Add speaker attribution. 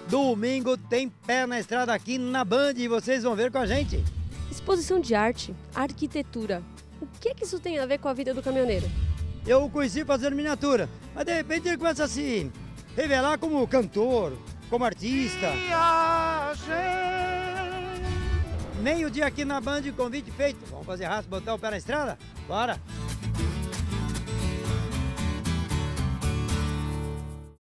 Speaker 1: Domingo tem Pé na Estrada aqui na Band e vocês vão ver com a gente.
Speaker 2: Exposição de arte, arquitetura. O que isso tem a ver com a vida do caminhoneiro?
Speaker 1: Eu o conheci fazendo miniatura, mas de repente ele começa a se revelar como cantor, como artista. Meio-dia aqui na Band, convite feito. Vamos fazer raça, botar o pé na estrada? Bora!